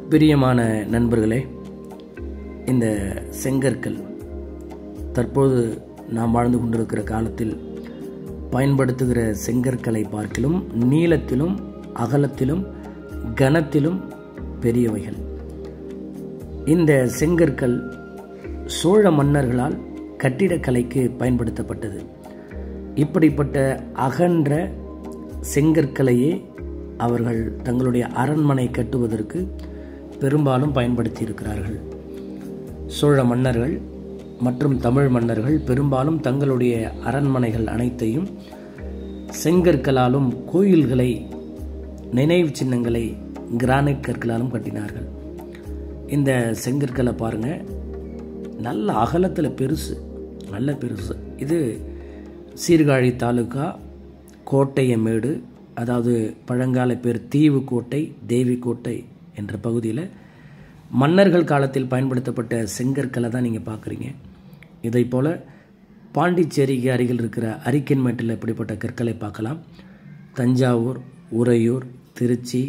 பிரியமான நண்பர்களே, இந்த செங்கற்கள் தற்போது நாம் வாழ்ந்து கொண்டிருக்கிற காலத்தில் பயன்படுத்துகிற செங்கற்களை பார்க்கிலும் நீளத்திலும் அகலத்திலும் கனத்திலும் பெரியவைகள். இந்த செங்கற்கள் சோழ மன்னர்களால் கட்டிடக்கலைக்கு பயன்படுத்தப்பட்டது. இப்படிப்பட்ட அகன்ற செங்கற்களையே அவர்கள் தங்களுடைய அரண்மனை கட்டுவதற்கு பெரும்பாலும் பயன்படுத்தி இருக்கிறார்கள். சோழ மன்னர்கள் மற்றும் தமிழ் மன்னர்கள் பெரும்பாலும் தங்களுடைய அரண்மனைகள் அனைத்தையும் செங்கற்களாலும் கோயில்களை, நினைவு சின்னங்களை கிரானைட் கற்களாலும் கட்டினார்கள். இந்த செங்கற்களை பாருங்கள், நல்ல அகலத்தில் பெருசு, நல்ல பெருசு. இது சீர்காழி தாலுகா கோட்டையமேடு, அதாவது பழங்கால பேர் தீவு கோட்டை, தேவி கோட்டை என்ற பகுதியில் மன்னர்கள் காலத்தில் பயன்படுத்தப்பட்ட செங்கற்களை தான் நீங்கள் பார்க்குறீங்க. இதை போல் பாண்டிச்சேரிக்கு அருகில் இருக்கிற அரிக்கன்மேட்டில் இப்படிப்பட்ட கற்களை பார்க்கலாம். தஞ்சாவூர், உறையூர், திருச்சி,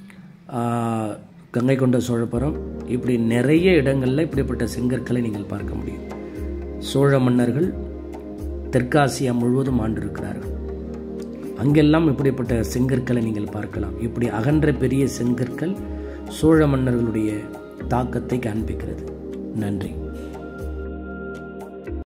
கங்கை கொண்ட சோழபுரம், இப்படி நிறைய இடங்களில் இப்படிப்பட்ட செங்கற்களை நீங்கள் பார்க்க முடியும். சோழ மன்னர்கள் தெற்காசியா முழுவதும் ஆண்டிருக்கிறார்கள். அங்கெல்லாம் இப்படிப்பட்ட செங்கற்களை நீங்கள் பார்க்கலாம். இப்படி அகன்ற பெரிய செங்கற்கள் சோழ மன்னர்களுடைய தாக்கத்தை காண்பிக்கிறது. நன்றி.